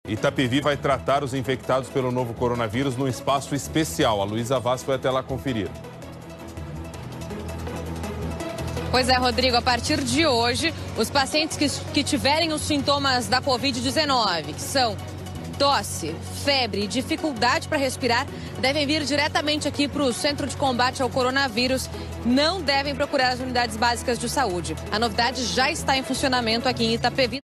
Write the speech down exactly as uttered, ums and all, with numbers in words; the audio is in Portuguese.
Itapevi vai tratar os infectados pelo novo coronavírus num espaço especial. A Luísa Vaz foi até lá conferir. Pois é, Rodrigo, a partir de hoje, os pacientes que, que tiverem os sintomas da covid dezenove, que são tosse, febre e dificuldade para respirar, devem vir diretamente aqui para o Centro de Combate ao Coronavírus. Não devem procurar as unidades básicas de saúde. A novidade já está em funcionamento aqui em Itapevi.